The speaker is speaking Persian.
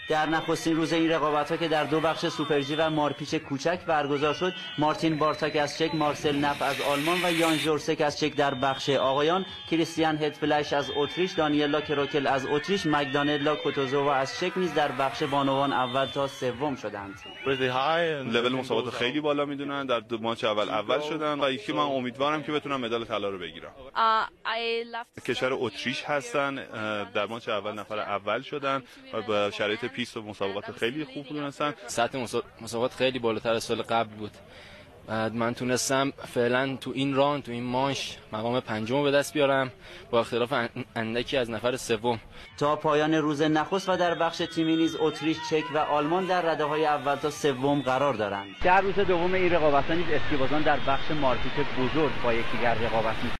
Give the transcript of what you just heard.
در نخستین روز این رقابت‌ها که در دو بخش سوپر جی و مارپیچ کوچک برگزار شد، مارتین بارتاک از چک، مارسل نف از آلمان و یان ژورسک از چک در بخش آقایان، کریستیان هتفلش از اتریش، دانیلا کروکل از اتریش، مگدانلا کوتوزووا از چک نیز در بخش بانوان اول تا سوم شدند. لول مسابقات خیلی بالا میدونن، در دو ماچ اول شدن و یکی من امیدوارم که بتونم مدال طلا رو بگیرم. کشور اتریش هستن، در ماچ اول نفر اول شدن و با شرایط پیست و مسابقات خیلی خوب دونستن. سطح مسابقات خیلی بالاتر از سال قبل بود. بعد من تونستم فعلا تو این ران، تو این مانش مقام پنجم به دست بیارم با اختلاف اندکی از نفر سوم. تا پایان روز نخست و در بخش تیمی نیز اتریش، چک و آلمان در رده‌های اول تا سوم قرار دارند. در روز دوم این رقابت‌ها نیز اسکیبازان در بخش مارپیچ بزرگ با یکدیگر رقابت